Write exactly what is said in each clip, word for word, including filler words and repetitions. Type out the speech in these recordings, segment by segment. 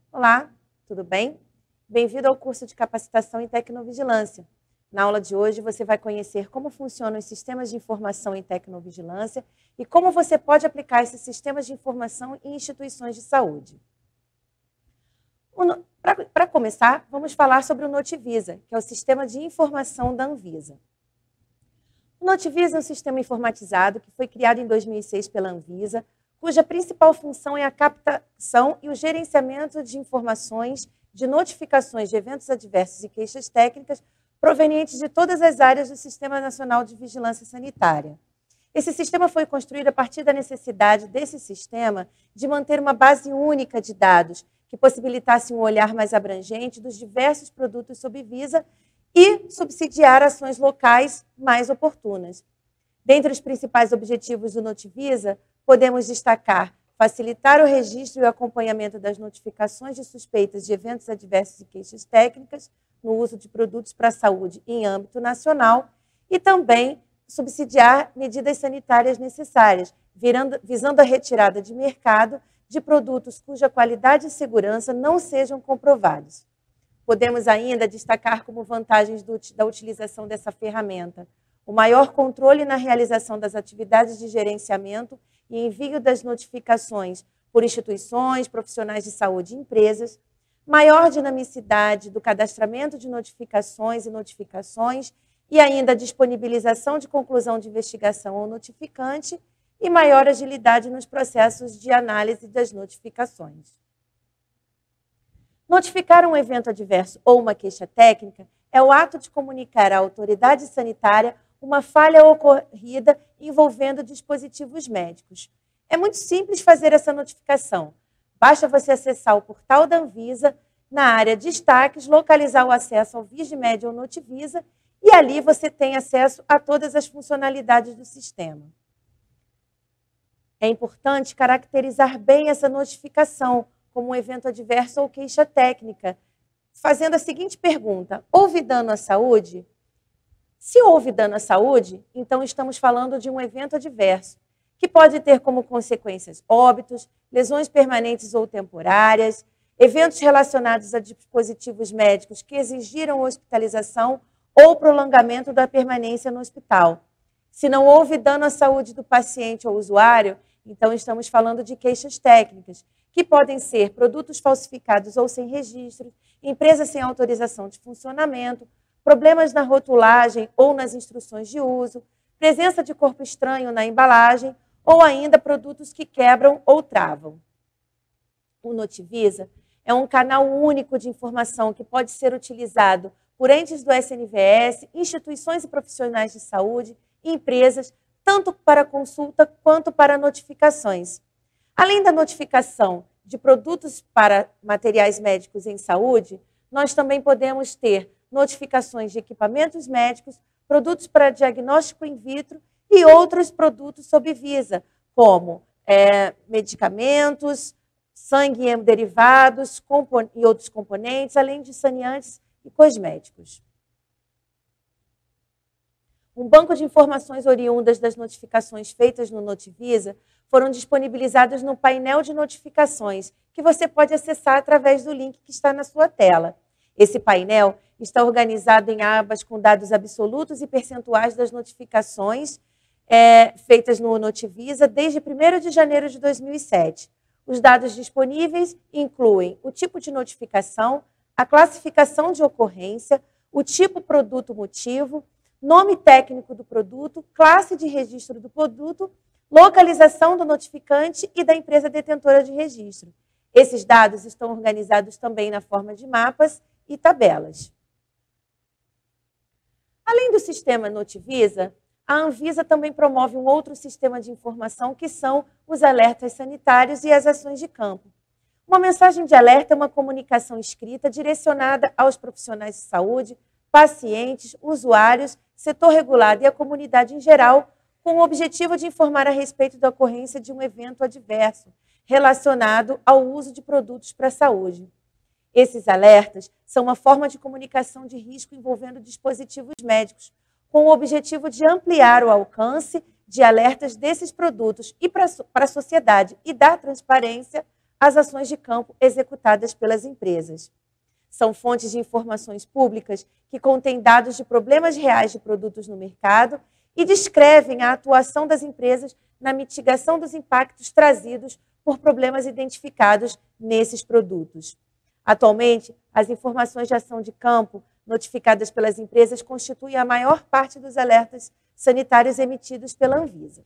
Olá, tudo bem? Bem-vindo ao curso de capacitação em tecnovigilância. Na aula de hoje você vai conhecer como funcionam os sistemas de informação em tecnovigilância e como você pode aplicar esses sistemas de informação em instituições de saúde. Para começar, vamos falar sobre o Notivisa, que é o sistema de informação da Anvisa. O Notivisa é um sistema informatizado que foi criado em dois mil e seis pela Anvisa, cuja principal função é a captação e o gerenciamento de informações de notificações de eventos adversos e queixas técnicas provenientes de todas as áreas do Sistema Nacional de Vigilância Sanitária. Esse sistema foi construído a partir da necessidade desse sistema de manter uma base única de dados que possibilitasse um olhar mais abrangente dos diversos produtos sob Visa e subsidiar ações locais mais oportunas. Dentre os principais objetivos do Notivisa, podemos destacar facilitar o registro e o acompanhamento das notificações de suspeitas de eventos adversos e queixas técnicas no uso de produtos para a saúde em âmbito nacional e também subsidiar medidas sanitárias necessárias, virando, visando a retirada de mercado de produtos cuja qualidade e segurança não sejam comprovados. Podemos ainda destacar como vantagens do, da utilização dessa ferramenta o maior controle na realização das atividades de gerenciamento e envio das notificações por instituições, profissionais de saúde e empresas, maior dinamicidade do cadastramento de notificações e notificações e ainda a disponibilização de conclusão de investigação ao notificante e maior agilidade nos processos de análise das notificações. Notificar um evento adverso ou uma queixa técnica é o ato de comunicar à autoridade sanitária uma falha ocorrida envolvendo dispositivos médicos. É muito simples fazer essa notificação. Basta você acessar o portal da Anvisa, na área Destaques, localizar o acesso ao Vigimed ou Notivisa e ali você tem acesso a todas as funcionalidades do sistema. É importante caracterizar bem essa notificação como um evento adverso ou queixa técnica, fazendo a seguinte pergunta: houve dano à saúde? Se houve dano à saúde, então estamos falando de um evento adverso, que pode ter como consequências óbitos, lesões permanentes ou temporárias, eventos relacionados a dispositivos médicos que exigiram hospitalização ou prolongamento da permanência no hospital. Se não houve dano à saúde do paciente ou usuário, então estamos falando de queixas técnicas, que podem ser produtos falsificados ou sem registro, empresas sem autorização de funcionamento, problemas na rotulagem ou nas instruções de uso, presença de corpo estranho na embalagem ou ainda produtos que quebram ou travam. O Notivisa é um canal único de informação que pode ser utilizado por entes do S N V S, instituições e profissionais de saúde e empresas, tanto para consulta quanto para notificações. Além da notificação de produtos para materiais médicos em saúde, nós também podemos ter notificações de equipamentos médicos, produtos para diagnóstico in vitro e outros produtos sob Visa, como é, medicamentos, sangue e hemoderivados e outros componentes, além de saneantes e cosméticos. Um banco de informações oriundas das notificações feitas no Notivisa foram disponibilizadas no painel de notificações, que você pode acessar através do link que está na sua tela. Esse painel está organizado em abas com dados absolutos e percentuais das notificações é, feitas no Notivisa desde primeiro de janeiro de dois mil e sete. Os dados disponíveis incluem o tipo de notificação, a classificação de ocorrência, o tipo produto motivo, nome técnico do produto, classe de registro do produto, localização do notificante e da empresa detentora de registro. Esses dados estão organizados também na forma de mapas e tabelas. Além do sistema Notivisa, a Anvisa também promove um outro sistema de informação que são os alertas sanitários e as ações de campo. Uma mensagem de alerta é uma comunicação escrita direcionada aos profissionais de saúde, pacientes, usuários, setor regulado e a comunidade em geral, com o objetivo de informar a respeito da ocorrência de um evento adverso relacionado ao uso de produtos para a saúde. Esses alertas são uma forma de comunicação de risco envolvendo dispositivos médicos, com o objetivo de ampliar o alcance de alertas desses produtos e para a sociedade e dar transparência as ações de campo executadas pelas empresas. São fontes de informações públicas que contêm dados de problemas reais de produtos no mercado e descrevem a atuação das empresas na mitigação dos impactos trazidos por problemas identificados nesses produtos. Atualmente, as informações de ação de campo notificadas pelas empresas constituem a maior parte dos alertas sanitários emitidos pela Anvisa.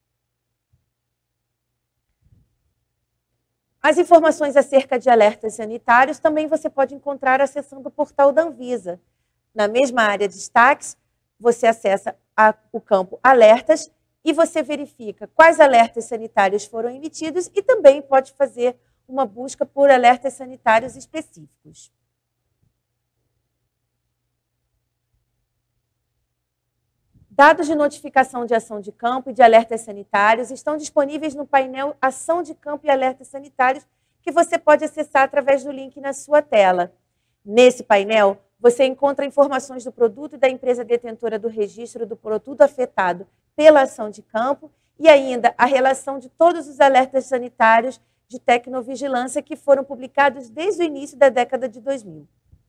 As informações acerca de alertas sanitários também você pode encontrar acessando o portal da Anvisa. Na mesma área de destaques, você acessa a, o campo Alertas e você verifica quais alertas sanitários foram emitidos e também pode fazer uma busca por alertas sanitários específicos. Dados de notificação de ação de campo e de alertas sanitários estão disponíveis no painel Ação de Campo e Alertas Sanitários, que você pode acessar através do link na sua tela. Nesse painel, você encontra informações do produto e da empresa detentora do registro do produto afetado pela ação de campo e ainda a relação de todos os alertas sanitários de tecnovigilância que foram publicados desde o início da década de dois mil.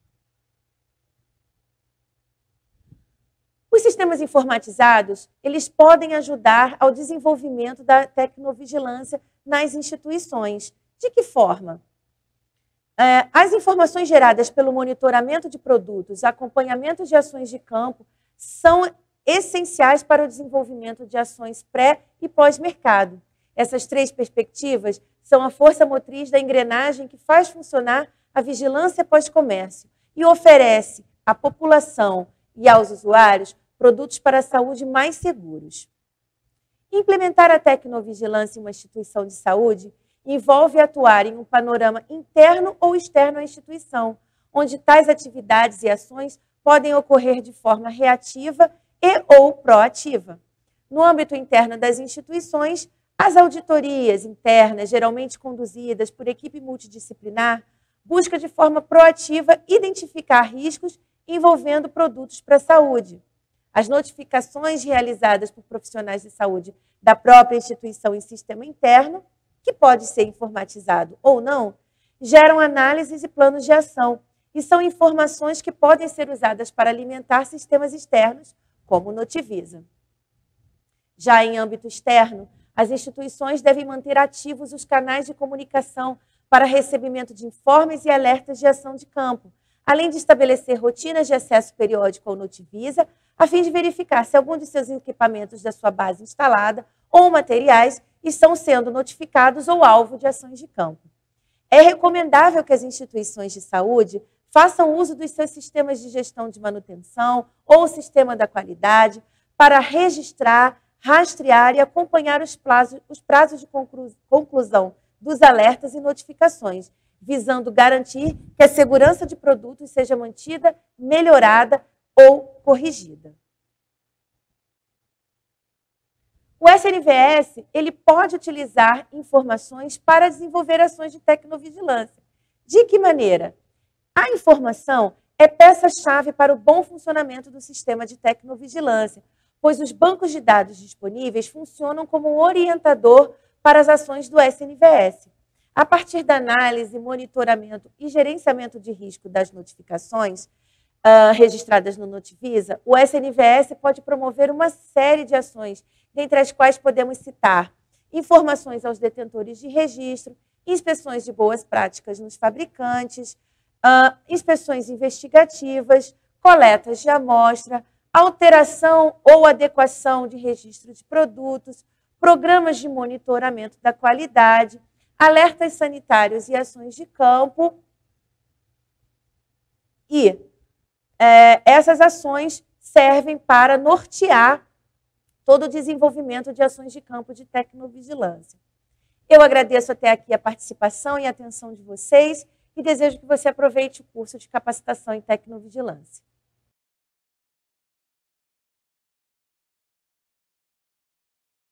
Os sistemas informatizados, eles podem ajudar ao desenvolvimento da tecnovigilância nas instituições. De que forma? É, as informações geradas pelo monitoramento de produtos, acompanhamento de ações de campo, são essenciais para o desenvolvimento de ações pré- e pós-mercado. Essas três perspectivas são a força motriz da engrenagem que faz funcionar a vigilância pós-comércio e oferece à população e aos usuários produtos para a saúde mais seguros. Implementar a tecnovigilância em uma instituição de saúde envolve atuar em um panorama interno ou externo à instituição, onde tais atividades e ações podem ocorrer de forma reativa e ou proativa. No âmbito interno das instituições, as auditorias internas, geralmente conduzidas por equipe multidisciplinar, buscam de forma proativa identificar riscos envolvendo produtos para a saúde. As notificações realizadas por profissionais de saúde da própria instituição em sistema interno, que pode ser informatizado ou não, geram análises e planos de ação e são informações que podem ser usadas para alimentar sistemas externos, como o Notivisa. Já em âmbito externo, as instituições devem manter ativos os canais de comunicação para recebimento de informes e alertas de ação de campo, além de estabelecer rotinas de acesso periódico ao Notivisa, a fim de verificar se algum de seus equipamentos da sua base instalada ou materiais estão sendo notificados ou alvo de ações de campo. É recomendável que as instituições de saúde façam uso dos seus sistemas de gestão de manutenção ou o sistema da qualidade para registrar, rastrear e acompanhar os prazos, os prazos de conclu- conclusão dos alertas e notificações, visando garantir que a segurança de produtos seja mantida, melhorada ou corrigida. O S N V S ele pode utilizar informações para desenvolver ações de tecnovigilância. De que maneira? A informação é peça-chave para o bom funcionamento do sistema de tecnovigilância, pois os bancos de dados disponíveis funcionam como um orientador para as ações do S N V S. A partir da análise, monitoramento e gerenciamento de risco das notificações uh, registradas no Notivisa, o S N V S pode promover uma série de ações, dentre as quais podemos citar informações aos detentores de registro, inspeções de boas práticas nos fabricantes, uh, inspeções investigativas, coletas de amostra, alteração ou adequação de registro de produtos, programas de monitoramento da qualidade, alertas sanitários e ações de campo. E é, essas ações servem para nortear todo o desenvolvimento de ações de campo de tecnovigilância. Eu agradeço até aqui a participação e a atenção de vocês e desejo que você aproveite o curso de capacitação em tecnovigilância.